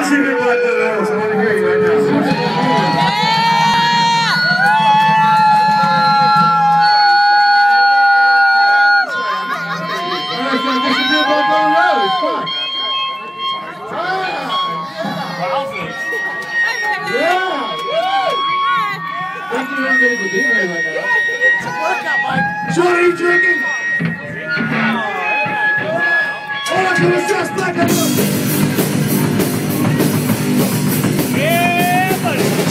Secret Black Rose. I want to hear you right now. Thank you everybody for being here right now. It's a workout, Mike. Sean, are you drinking? Hold on to the stress, Black Rose. Yeah, buddy.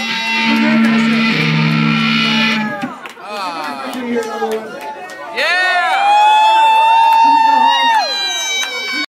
Yeah!